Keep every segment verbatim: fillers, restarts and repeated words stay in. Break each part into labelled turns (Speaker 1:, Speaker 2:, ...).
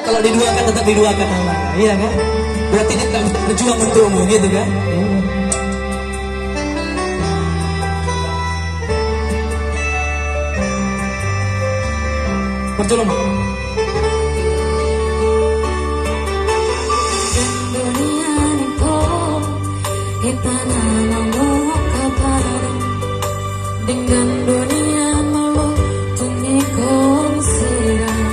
Speaker 1: Kalau diduakan tetap diduakan Allah. Iya kan? Berarti dia tetap berjuang untukmu gitu kan? Perjuang.
Speaker 2: Dengan dunia malu mengikut serang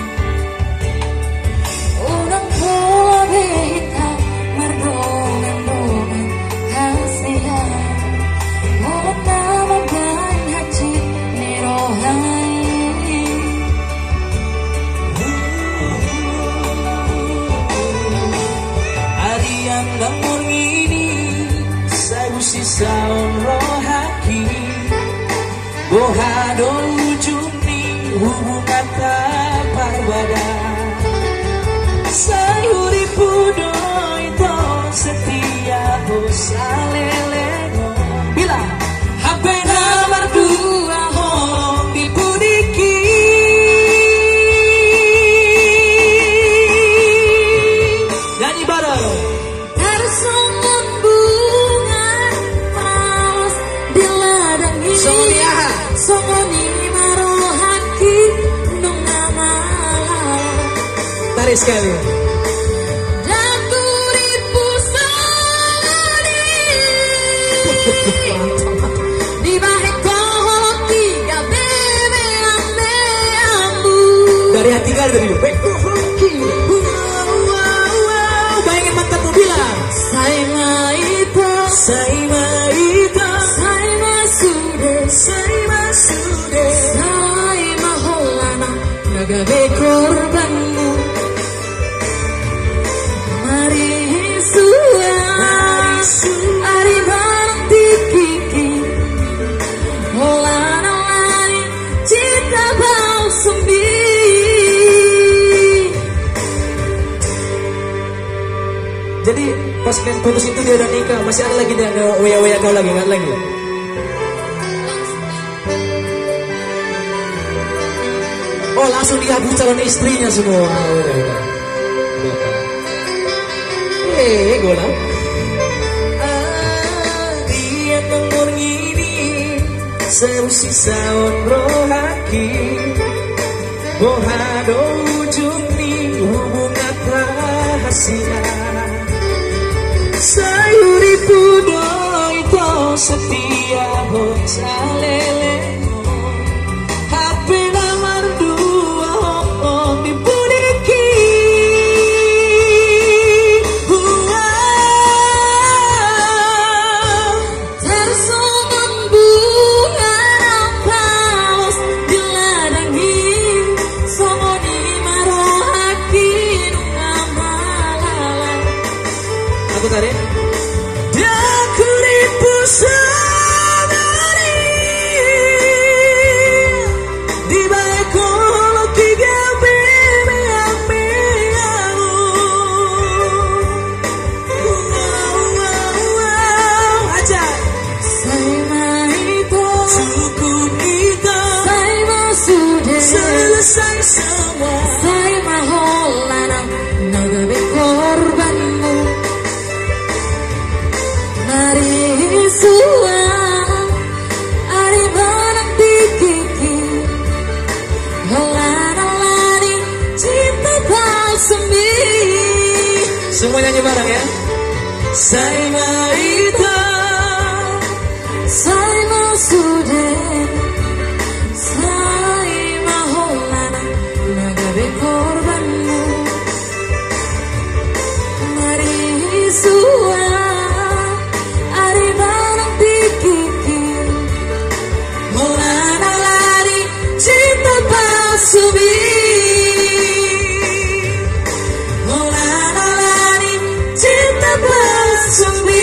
Speaker 2: orang tua beta merdongan-dongan kasihan mulut nama dan hati nirohai
Speaker 1: Arian lamur ini saya sisa rohaki Bohado ujuni hubungan taparbada Sayuri pudo itu setia bosaleleno Bila H P nomor dua hong dipudiki Nyanyi bareng
Speaker 2: tersongan bunga malas di ladang ini
Speaker 1: Sonia
Speaker 2: Songoni marohaki nungamala
Speaker 1: Tarik sekali
Speaker 2: dan turipu salani di bahek kohol tiga bebe ambe ambu
Speaker 1: dari hati kali dari Bekohoki wow wow wow bayangin mantanmu bilang
Speaker 2: saya maito
Speaker 1: Saya maito
Speaker 2: saya masude
Speaker 1: Saya masude
Speaker 2: saya maholana nagabe korbanmu mari sua ari barang tikiki holana lari cinta bau sumbi
Speaker 1: Jadi pas kalian putus itu dia udah nikah masih ada lagi dia ada waya-waya kau lagi nggak lagi Oh langsung dihapus calon istrinya semua Eh gue lah Dia nomor ini Serusi saon rohaki Bohado ujung ni hubungan rahasia Sayuri pudo itu setia bosaleleno H P nomor dua hong dipudiki
Speaker 2: tersongan bunga rampalos di ladang ini songoni marohaki nungamalalan
Speaker 1: Aku tarik Aku ribu sadari Di balik kolok tiga bebe ambe aku Wow wow wow Aja
Speaker 2: saya maito
Speaker 1: Cukup kita
Speaker 2: saya masude
Speaker 1: Selesai semua
Speaker 2: saya maholana nagabe korbanmu mari sua ari barang tikiki holana lari cinta palsemi
Speaker 1: Semua nyanyi bareng ya Saya maita
Speaker 2: saya masude saya maholana nagabe korbanmu mari sua ari barang tikiki holana lari cinta palsemi
Speaker 1: Molana lari cinta palsumi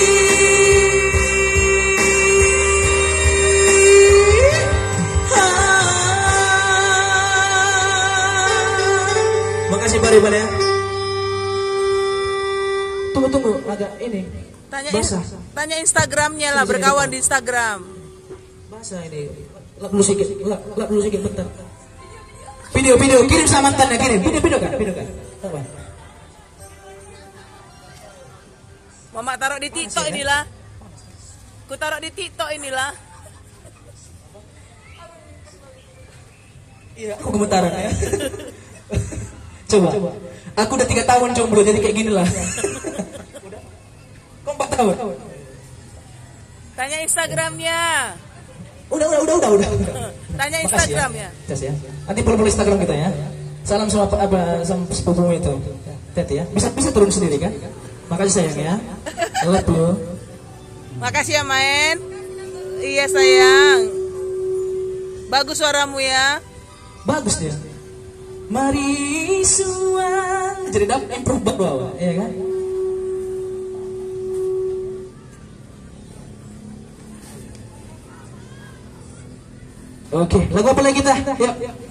Speaker 1: Makasih Pak ya. Tunggu tunggu agak ini.
Speaker 3: Tanya
Speaker 1: basah.
Speaker 3: Tanya Instagramnya lah, berkawan di Instagram.
Speaker 1: Basah ini. Lap dulu sedikit, lap, lap dulu sedikit bentar. Video video kirim sama mantannya kirim. Video video kan, video kan.
Speaker 3: Mama taruh di TikTok inilah. Ku taruh di TikTok inilah.
Speaker 1: Iya, aku gemetaran ya. Coba. Aku udah tiga tahun jomblo jadi kayak gini lah. Kok empat tahun?
Speaker 3: Tanya Instagramnya.
Speaker 1: Udah, udah, udah, udah, udah.
Speaker 3: Tanya
Speaker 1: Makasih
Speaker 3: Instagramnya.
Speaker 1: Ya. Jas ya. Nanti follow Instagram kita ya. Salam sama apa, apa sama sepupumu itu. Hati ya. Bisa bisa turun sendiri kan? Makasih sayang ya. Love you.
Speaker 3: Makasih ya main. Iya sayang. Bagus suaramu ya.
Speaker 1: Bagus dia. Mari semua. Jadi dapat improve bawah, ya kan? Oke, lagu apa lagi kita? Yuk.